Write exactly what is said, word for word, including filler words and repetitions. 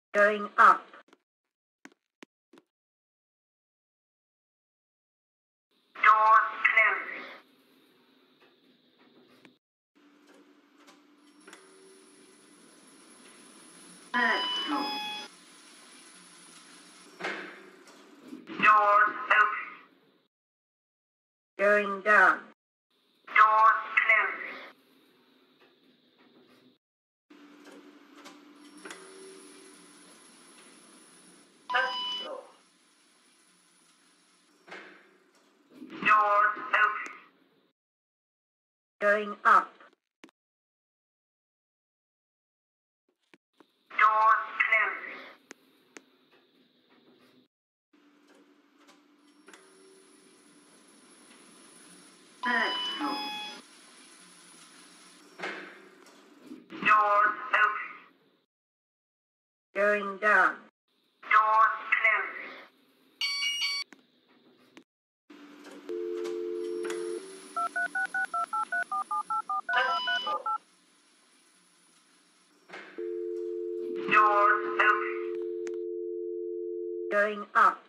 Going up. Doors closing. Third floor. Doors open. Going down. Doors closing. First floor. Doors open. Going up. Doors closing. Third floor. Doors open. Going down. Doors closing. First floor. Doors open. Going up.